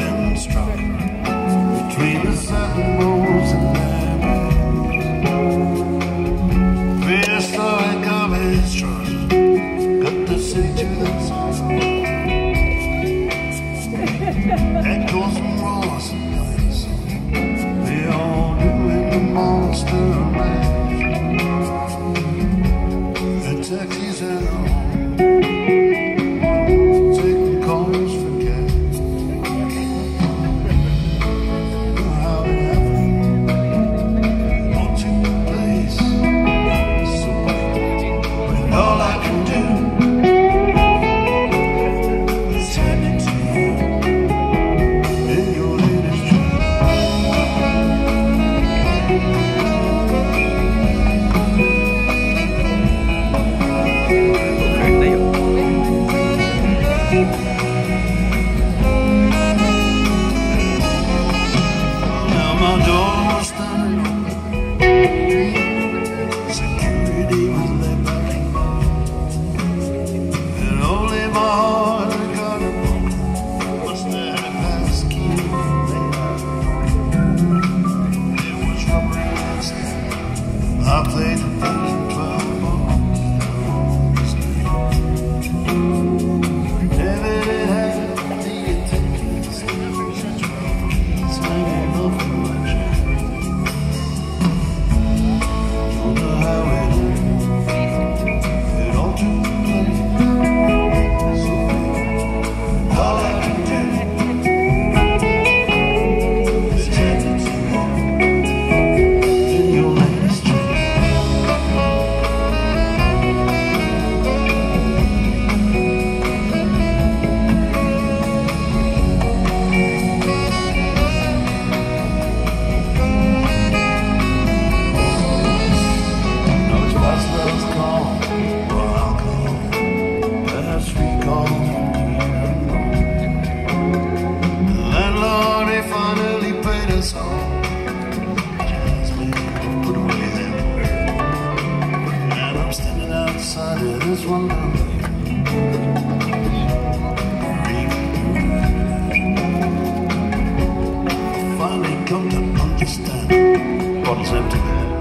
been struck between the southernmost and the prehistoric garbage truck got the city to the south. Echoes and roars and noise, they all doing the monster mash. The taxis and all taking calls for cash. How it happened, all took place so quick. But all I can do is hand it to you in your latest dream. Now my door was standing open, security was laid back, and only my heart had got a broken. Must have had a pass key laid out. It was rubber and I played the blues and 12 balls. Never did have the attendance, never such problems, hanging over my chair. Don't know how it all took place so quick. All I can do is hand it to you in your latest dream. No spots those call, or I'll call. Let's recall from here alone. The landlord, he finally paid us all. Jazz band put away their bird, and I'm standing outside of this one building, reading through. Finally come to understand what is empty there.